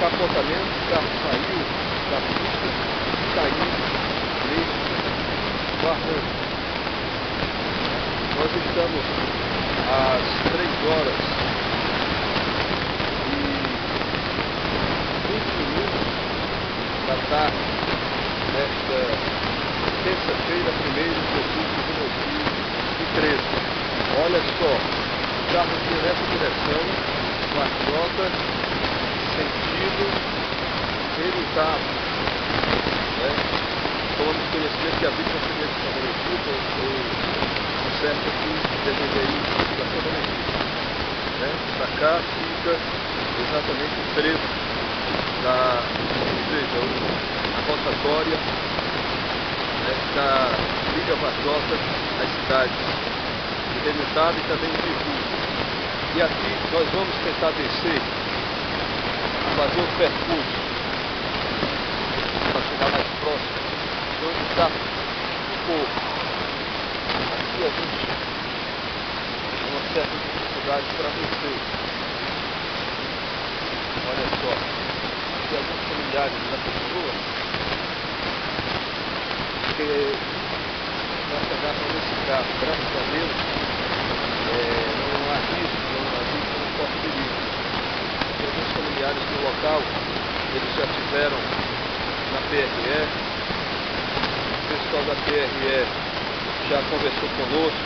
capotamento, o carro saiu da pista e caiu neste barranco. Nós estamos às 3 horas e 20 minutos da tarde desta terça-feira, 1º de outubro de 2013. Olha só, o carro vinha nessa direção, Varjota, sentido Eritava, né? Tomamos conhecimento que a vítima seria desfavorecido, o certo é que deveria ir da sobrevivência, né? Para cá fica exatamente o trevo a rotatória, né, da Liga Varjota às cidades de Eritava e também de Ipu. E aqui nós vamos tentar descer, fazer o percurso para chegar mais próximo de onde está o povo. Aqui a gente tem uma certa dificuldade para descer. Olha só, aqui alguns familiares da pessoa que já pegaram nesse carro, graças a Deus, não há risco, não corre perigo. Tem alguns familiares no local, eles já estiveram na PRE, o pessoal da PRE já conversou conosco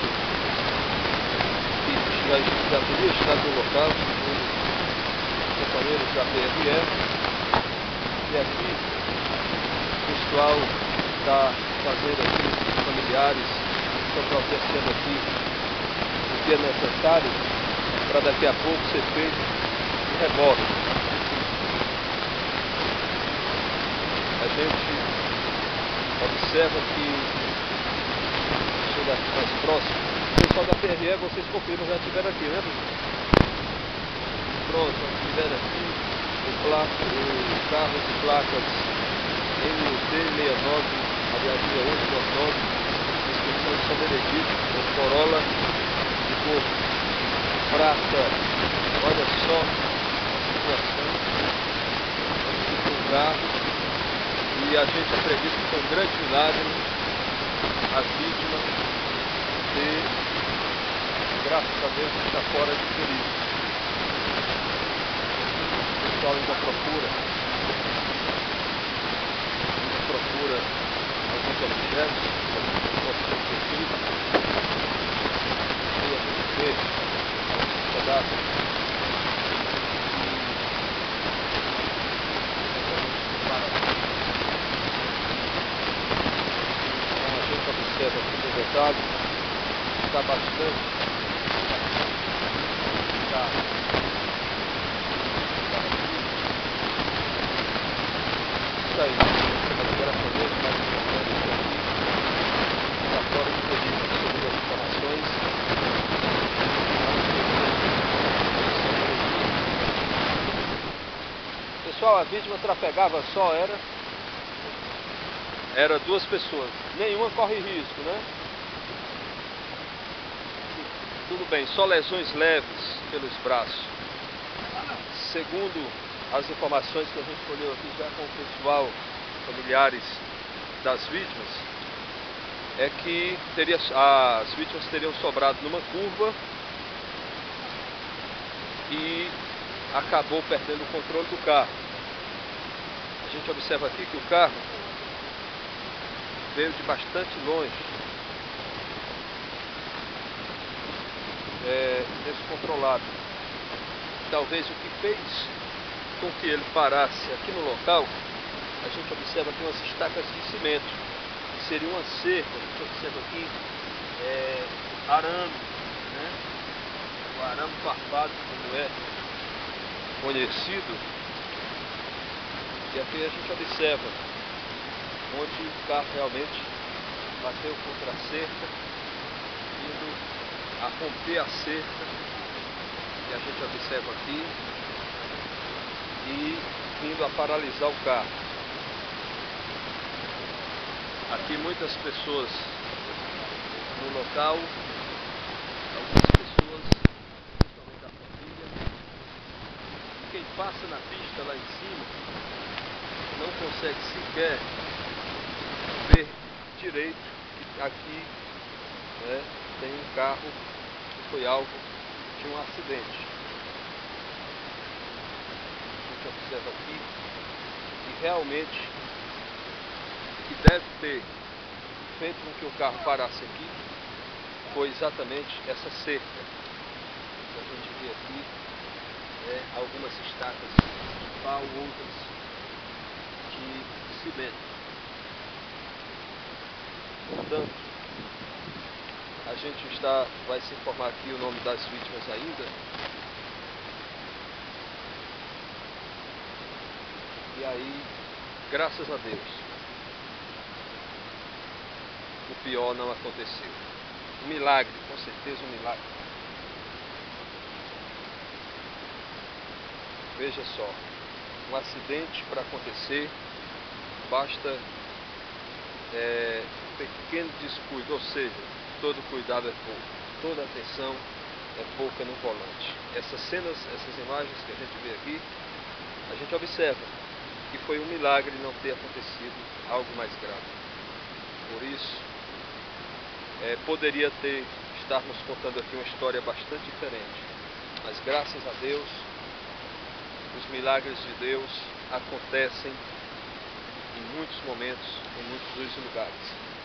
e já teria estado no local, os companheiros da PRE, e aqui o pessoal está fazendo aqui, os familiares estão providenciando aqui o que é necessário para daqui a pouco ser feito o reboque. A gente observa que chega mais próximo. O pessoal da PRE, vocês confirmam, já estiveram aqui, né? Pronto, estiveram aqui o carro de placas MUT 69, aliás, 6899, inscrição de São Benedito, o Corolla de cor prata. Olha só a situação do carro. E a gente acredita que foi um grande milagre a vítima ter, graças a Deus, está fora de perigo. O pessoal ainda procura alguns objetos que possam ser feito. E a gente vê alguns pedaços observa aqui no detalhe, está bastante isso aí, graças a Deus, mais importante aqui, está fora de perigo, segundo as informações. Pessoal, a vítima trafegava só, era 2 pessoas, nenhuma corre risco, né? Tudo bem, só lesões leves pelos braços. Segundo as informações que a gente colheu aqui já com o pessoal, familiares das vítimas, é que as vítimas teriam sobrado numa curva e acabou perdendo o controle do carro. A gente observa aqui que o carro veio de bastante longe, descontrolado. Talvez o que fez com que ele parasse aqui no local, a gente observa aqui umas estacas de cimento, que seria uma cerca. A gente observa aqui arame, né? O arame farpado, como é conhecido. E aqui a gente observa onde o carro realmente bateu contra a cerca, indo a romper a cerca, que a gente observa aqui, e vindo a paralisar o carro. Aqui muitas pessoas no local, algumas pessoas, principalmente da família, quem passa na pista lá em cima, não consegue sequer ver direito que aqui, né, tem um carro que foi alvo de um acidente. A gente observa aqui que realmente o que deve ter feito com que o carro parasse aqui foi exatamente essa cerca. A gente vê aqui algumas estacas de pau, outras de cimento. Portanto, a gente vai se informar aqui o nome das vítimas ainda. E aí, graças a Deus, o pior não aconteceu. Um milagre, com certeza um milagre. Veja só, um acidente para acontecer, basta um pequeno descuido, ou seja, todo cuidado é pouco, toda atenção é pouca no volante. Essas cenas, essas imagens que a gente vê aqui, a gente observa que foi um milagre não ter acontecido algo mais grave. Por isso, poderia estarmos contando aqui uma história bastante diferente, mas graças a Deus, os milagres de Deus acontecem em muitos momentos, em muitos dos lugares.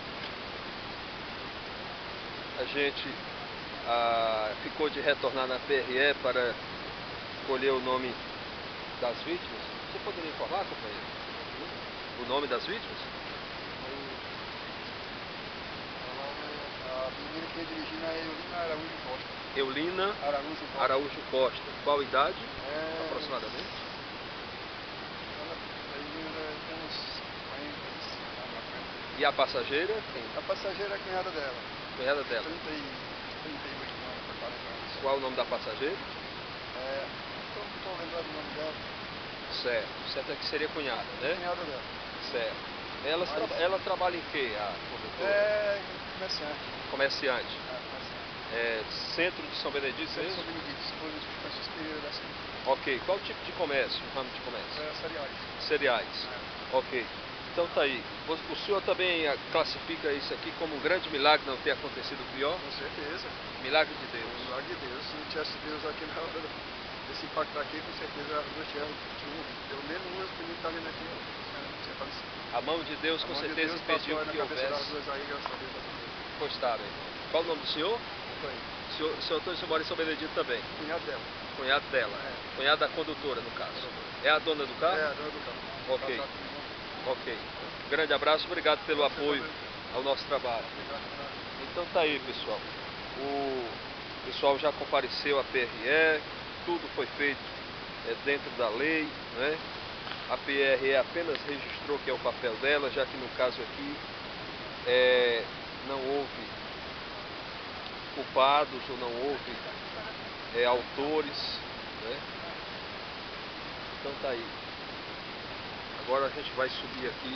A gente ficou de retornar na PRE para colher o nome das vítimas. Você poderia informar, companheiro, o nome das vítimas? A menina que ia dirigindo é Eulina Araújo Costa. Eulina Araújo Costa. Qual idade, aproximadamente? Ela tem uns 40. E a passageira? Quem? A passageira é a cunhada dela. Cunhada dela. 38 anos para 40 anos. Qual o nome da passageira? Não estou lembrando o nome dela. Certo. Certo é que seria cunhada, né? Cunhada dela. Certo. Ela trabalha em quê, a condutora? É comerciante. Comerciante. Comerciante. Centro de São Benedito mesmo? São Benedito, Francisco Pereira da Silva. Ok. Qual tipo de comércio, ramo de comércio? Cereais. Cereais. Ok. Então tá aí. O senhor também classifica isso aqui como um grande milagre não ter acontecido pior? Com certeza. Milagre de Deus. Milagre de Deus. Se não tivesse Deus aqui na hora desse impacto aqui, com certeza as duas tinham morrido. Pelo menos uma das meninas que está vendo aqui tinha falecido. A mão de Deus com certeza impediu que houvesse. Das duas aí, graças a Deus. Pois tá, bem. Qual o nome do senhor? O senhor mora em São Benedito também? Cunhado dela. Cunhado dela. Cunhado da condutora, no caso. É a dona do carro? É a dona do carro. Ok. Ok. Grande abraço, obrigado pelo apoio ao nosso trabalho. Então tá aí, pessoal. O pessoal já compareceu à PRE, tudo foi feito dentro da lei, né? A PRE apenas registrou que é o papel dela, já que no caso aqui não houve culpados ou não houve autores, né? Então tá aí. Agora a gente vai subir aqui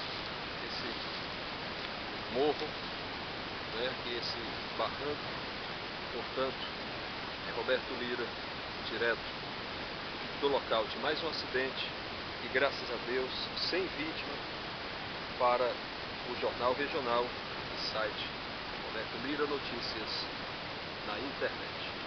esse morro, né? E esse barranco. Portanto, Roberto Lira, direto do local de mais um acidente e graças a Deus sem vítima, para o Jornal Regional e site Roberto Lira Notícias na internet.